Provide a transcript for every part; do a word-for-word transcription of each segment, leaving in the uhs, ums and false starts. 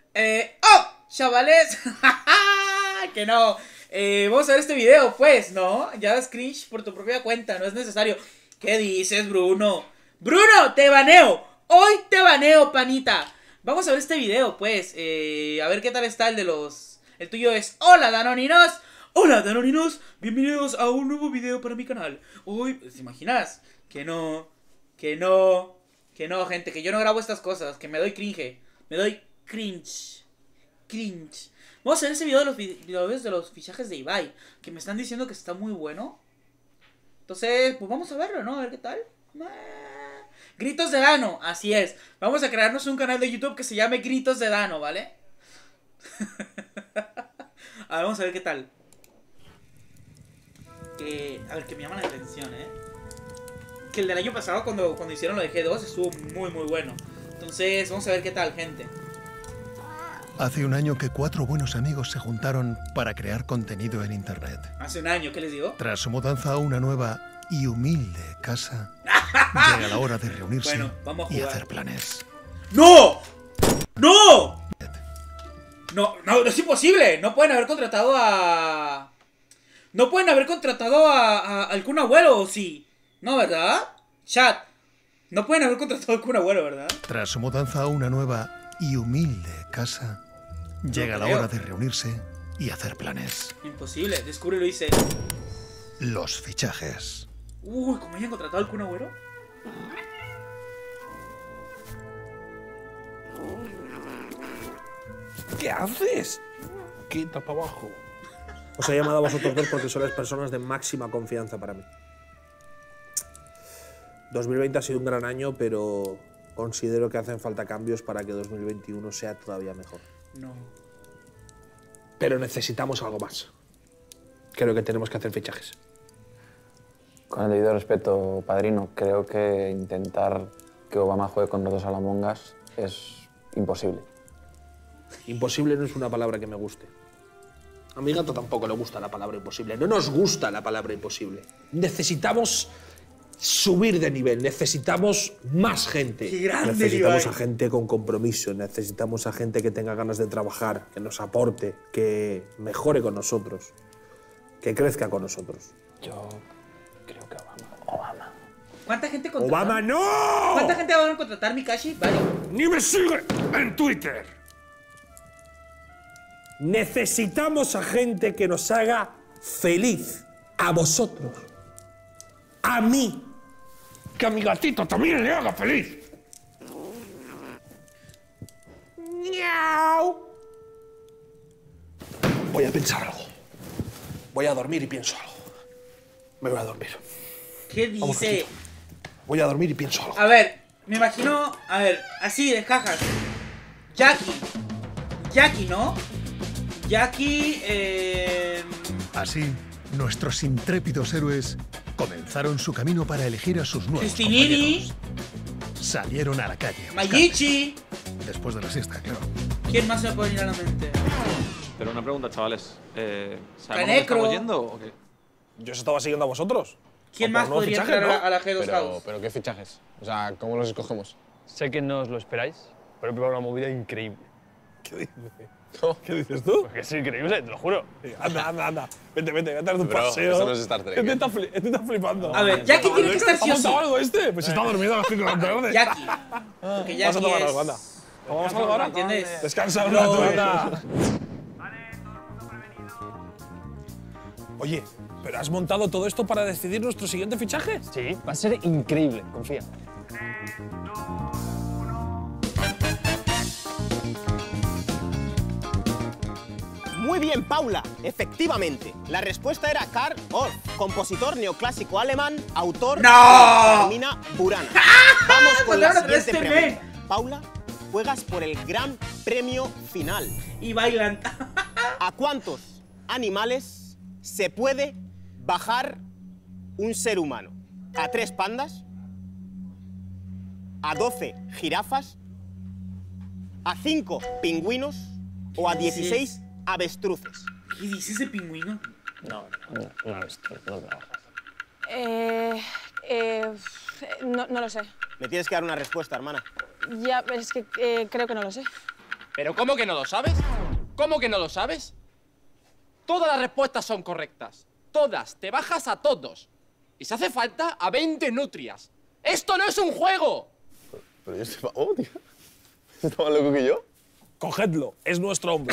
Eh, ¡Oh! Chavales. Que no. Eh, vamos a ver este video, pues, ¿no? Ya das cringe por tu propia cuenta, no es necesario. ¿Qué dices, Bruno? ¡Bruno, te baneo! ¡Hoy te baneo, panita! Vamos a ver este video, pues. Eh, a ver qué tal está el de los... El tuyo es... ¡Hola, Danoninos! ¡Hola, Danoninos! Bienvenidos a un nuevo video para mi canal. Hoy, ¿te imaginas? Que no... Que no... Que no, gente, que yo no grabo estas cosas. Que me doy cringe. Me doy cringe. Cringe. Vamos a ver ese video de los videos de los fichajes de Ibai, que me están diciendo que está muy bueno. Entonces, pues vamos a verlo, ¿no? A ver qué tal. Gritos de Dano, así es. Vamos a crearnos un canal de YouTube que se llame Gritos de Dano, ¿vale? A ver, vamos a ver qué tal. Que, a ver, que me llama la atención, ¿eh? Que el del año pasado, cuando, cuando hicieron lo de G dos, estuvo muy, muy bueno. Entonces, vamos a ver qué tal, gente. Hace un año que cuatro buenos amigos se juntaron para crear contenido en internet. Hace un año, ¿qué les digo? Tras su mudanza a una nueva y humilde casa, llega la hora de reunirse bueno, vamos a y hacer planes. ¡No! ¡No! No, no, no es imposible. No pueden haber contratado a... No pueden haber contratado a, a, al Kun Agüero, ¿o sí? No, ¿verdad? Chat. No pueden haber contratado al Kun Agüero, ¿verdad? Tras su mudanza a una nueva y humilde casa, llega la hora de reunirse y hacer planes. Imposible, descubre y lo dice. Los fichajes. Uy, ¿cómo hayan contratado al Kun Agüero? ¿Qué haces? Quita para abajo. Os he llamado a vosotros dos porque sois personas de máxima confianza para mí. dos mil veinte ha sido un gran año, pero considero que hacen falta cambios para que dos mil veintiuno sea todavía mejor. No. Pero necesitamos algo más. Creo que tenemos que hacer fichajes. Con el debido respeto, padrino, creo que intentar que Obama juegue con los dos a la Mongas es imposible. Imposible no es una palabra que me guste. A mi gato tampoco le gusta la palabra imposible. No nos gusta la palabra imposible. Necesitamos subir de nivel, necesitamos más gente. ¡Qué grande, necesitamos Ibai! a gente con compromiso, necesitamos a gente que tenga ganas de trabajar, que nos aporte, que mejore con nosotros, que crezca con nosotros. Yo creo que Obama. Obama. ¿Cuánta gente contrataron? ¡Obama no! ¿Cuánta gente van a contratar, Mikashi? Vale. ¡Ni me sigue en Twitter! Necesitamos a gente que nos haga feliz. A vosotros. A mí. Que a mi gatito también le haga feliz. ¡Miau! Voy a pensar algo. Voy a dormir y pienso algo. Me voy a dormir. ¿Qué Vamos, dice? gatito. Voy a dormir y pienso algo. A ver, me imagino... A ver, así, de cajas. Jackie. Jackie, ¿no? Jackie, eh... Así, nuestros intrépidos héroes comenzaron su camino para elegir a sus nuevos Cristinini. compañeros. Salieron a la calle. a buscarles. Mayichi. Después de la siesta, claro. ¿Quién más se me puede venir a la mente? Pero una pregunta, chavales. Eh, ¿Sabemos dónde Canecro. estamos yendo o qué? Yo os estaba siguiendo a vosotros. ¿Quién O más por nuevos podría fichajes, entrar a, ¿no? la, a la G dos Pero, House? pero ¿qué fichajes? O sea, ¿cómo los escogemos? Sé que no os lo esperáis, pero he preparado una movida increíble. ¿Qué dices? ¿Qué dices tú? Porque es increíble, te lo juro. Anda, anda, anda. Vete, vete, vete a dar tu Pero paseo. esto no es Star Trek, Este ¿eh? está, fli este está flipando. A ver, Jackie tiene que estar sí ¿Ha o sí. montado algo este? Pues está dormido a las cinco de la tarde. Jackie. Porque Jackie Vamos a tomar es... algo, anda. ¿Vamos a algo ¿Me ahora? entiendes? Descansa un No, rato, eh. anda. Oye, ¿pero has montado todo esto para decidir nuestro siguiente fichaje? Sí, va a ser increíble, confía. Muy bien, Paula. Efectivamente, la respuesta era Karl Orff, compositor neoclásico alemán, autor ¡No! de Carmina Burana. Vamos con la Palabra de siguiente este pregunta. Paula, juegas por el gran premio final. Y bailan. ¿A cuántos animales se puede bajar un ser humano? ¿A tres pandas? ¿A doce jirafas? ¿A cinco pingüinos? ¿O a dieciséis avestruces? ¿Qué dice ese pingüino? No, no, no, no, no trabajas. Eh, eh, no, no lo sé. Me tienes que dar una respuesta, hermana. Ya, es que eh, creo que no lo sé. ¿Pero cómo que no lo sabes? ¿Cómo que no lo sabes? Todas las respuestas son correctas. Todas. Te bajas a todos. Y si hace falta, a veinte nutrias. ¡Esto no es un juego! Pero, pero yo estoy... Oh, tío. ¿Está más loco que yo? Cogedlo. Es nuestro hombre.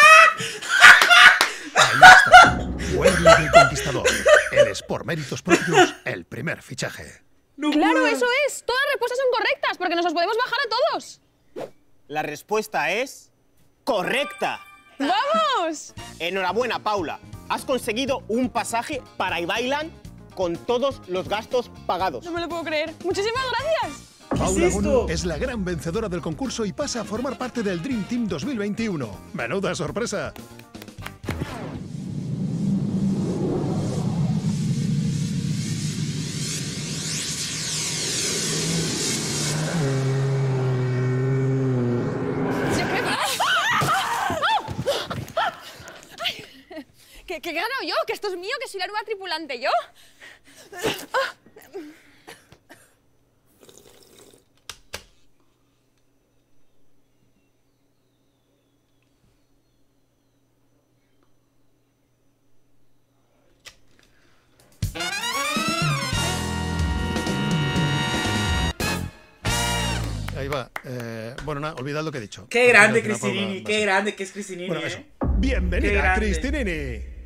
Ahí está. Wembley del Conquistador. Eres por méritos propios el primer fichaje. No Claro, puedo. eso es. Todas las respuestas son correctas, porque nos los podemos bajar a todos. La respuesta es correcta. ¡Vamos! Enhorabuena, Paula. Has conseguido un pasaje para Ibailand con todos los gastos pagados. No me lo puedo creer. Muchísimas gracias. Paula es Bono esto? es la gran vencedora del concurso y pasa a formar parte del Dream Team dos mil veintiuno. ¡Menuda sorpresa! ¿Qué, qué he ganado yo? Que esto es mío, que soy la nueva tripulante yo. Ahí va. Eh, bueno, nada, olvidad lo que he dicho. Qué grande, Creo que la Paula Cristinini. va a Qué ser. grande que es Cristinini, Bueno, ¿eh? eso. Qué Bienvenida, grande. Cristinini.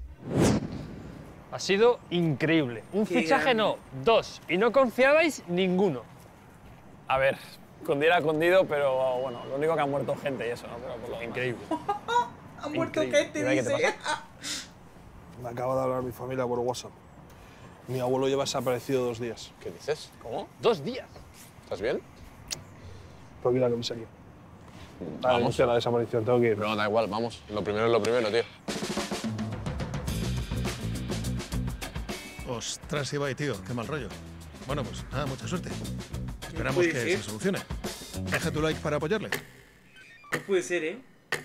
Ha sido increíble. Un Qué fichaje grande. no, dos. Y no confiabais ninguno. A ver, cundir ha cundido, pero bueno, lo único que ha muerto gente y eso, ¿no? Pero por lo demás. Increíble. Ha muerto Increíble. gente, ¿Y ahora qué te dice. Me acaba de hablar mi familia por WhatsApp. Mi abuelo lleva desaparecido dos días. ¿Qué dices? ¿Cómo? Dos días. ¿Estás bien? Tengo que ir a la comisaría. Vamos. Vamos a la desaparición, tengo que ir. No, da igual, vamos. Lo primero es lo primero, tío. Ostras, Ibai, tío, qué mal rollo. Bueno, pues nada, mucha suerte. Esperamos puede que ser. se solucione. Deja tu like para apoyarle. No puede ser, ¿eh?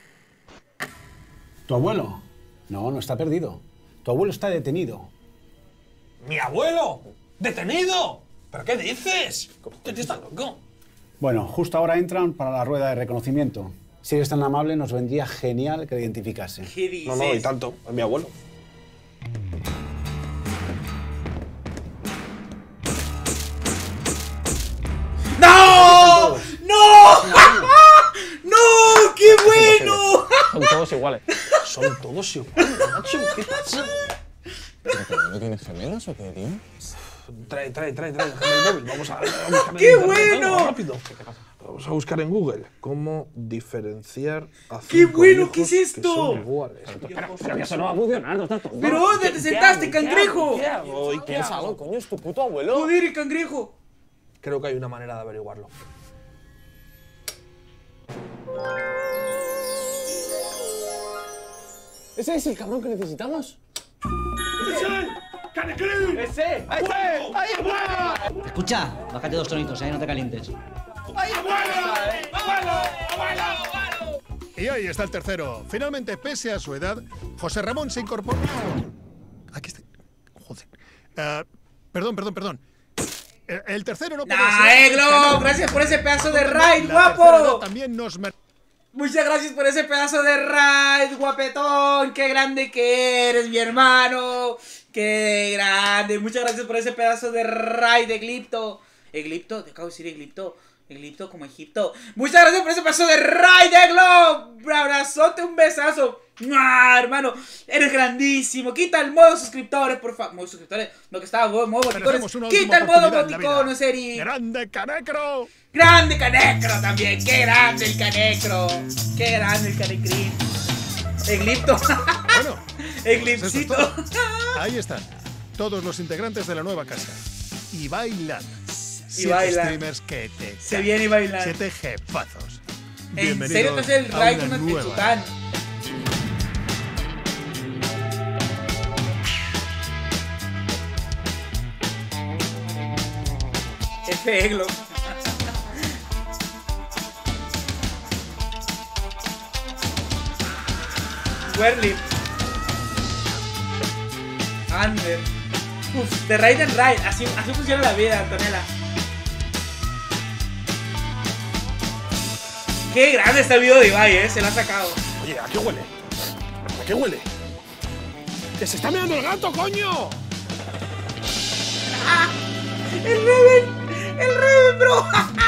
¿Tu abuelo? No, no está perdido. Tu abuelo está detenido. ¡Mi abuelo! ¡Detenido! ¿Pero qué dices? ¿Tú estás loco? Bueno, justo ahora entran para la rueda de reconocimiento. Si eres tan amable, nos vendría genial que le identificase. ¿Qué dices? No, no, y tanto. Es mi abuelo. ¡No! ¡No! ¡No! ¡Qué bueno! Son todos iguales. Son todos iguales, macho. ¿Qué pasa? ¿Pero no tienes gemelos o qué, tío? Trae, trae, trae, trae. Déjame el móvil. Vamos a, vamos a buscar en ¡Qué internet, bueno! venga, rápido. Vamos a buscar en Google cómo diferenciar a ¡Qué cinco bueno! ¿Qué viejos es que esto? son iguales. Pero, pero que eso no va a funcionar, no estás tonto. ¿Pero dónde te sentaste, cangrejo? ¿Qué hago? ¿Y qué Piénsalo, hago? coño, es tu puto abuelo. Joder, el cangrejo. Creo que hay una manera de averiguarlo. ¿Ese es el cabrón que necesitamos? Escucha, bájate dos tonitos, ¿eh? No te calientes. Y ahí está el tercero. Finalmente, pese a su edad, José Ramón se incorporó. Aquí está. Joder. Ah, perdón, perdón, perdón. El, el tercero no puede ¡Nah, ser. Eglo! Gracias por ese pedazo de raid, La tercera edad guapo. también nos mer- Muchas gracias por ese pedazo de raid, guapetón. Qué grande que eres, mi hermano. Qué grande. Muchas gracias por ese pedazo de raid, Eglipto. Eglipto, te acabo de decir Eglipto. Eglipto como Egipto. Muchas gracias por ese pedazo de raid, Eglo. Un abrazote, un besazo. ¡Mua, hermano! Eres grandísimo. Quita el modo suscriptores, por favor. Modo suscriptores. No, que estaba modo Merecemos boticones. una Quita última el modo oportunidad en la vida. boticones, Eri. ¡Grande Canecro! Grande Canecro también, qué grande el Canecro. Qué grande el Canecrín. Eglipto. Bueno, Eglipsito. pues eso es todo. Ahí están. Todos los integrantes de la nueva casa. Y bailan. Siete bailan. streamers que te Se cagan. viene y bailan. Siete jefazos. ¿En serio te hace el a raid una con el nueva Sultán? F Eglo. Werlip. Ander. Uf, de raid en raid. Así, así funciona la vida, Antonella. Qué grande está el video de Ibai, eh. Se lo ha sacado. Oye, ¿a qué huele? ¿A qué huele? ¡Que se está meando el gato, coño! ¡Ah! ¡El Reven! ¡El Reven, bro!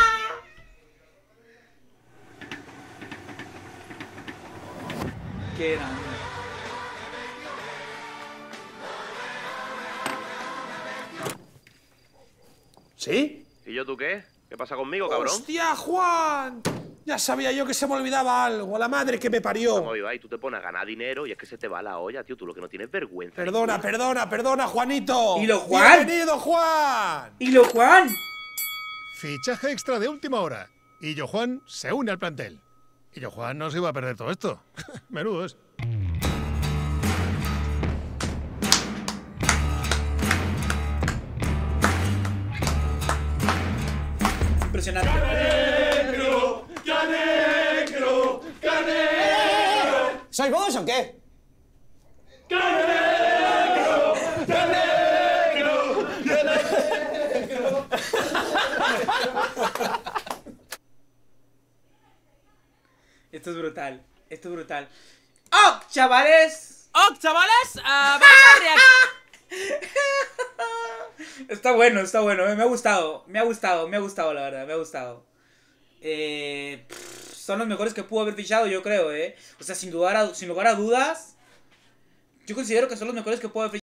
¡Qué grande! ¿Sí? ¿Y yo tú qué? ¿Qué pasa conmigo, cabrón? ¡Hostia, Juan! Ya sabía yo que se me olvidaba algo. A la madre que me parió. Vamos, Ibai, tú te pones a ganar dinero y es que se te va la olla, tío. Tú lo que no tienes vergüenza. Perdona, ninguna. perdona, perdona, Juanito. ¿Y lo Juan? ¡Bienvenido, Juan! ¿Y lo Juan? Fichaje extra de última hora. Y yo Juan se une al plantel. Y yo Juan no se iba a perder todo esto. Menudo es. Impresionante. ¡Canegro! ¡Canegro! ¡Canegro! ¿Sois vos o qué? ¡Canegro! ¡Canegro! ¡Canegro! Esto es brutal. Esto es brutal. ¡Oh, chavales! ¡Oh, chavales! Uh, vamos a reaccionar. Está bueno, está bueno. Me ha gustado. Me ha gustado, me ha gustado, la verdad. Me ha gustado. Eh, pff, son los mejores que pudo haber fichado, yo creo, ¿eh? O sea, sin, dudar a- sin lugar a dudas, yo considero que son los mejores que pudo haber fichado.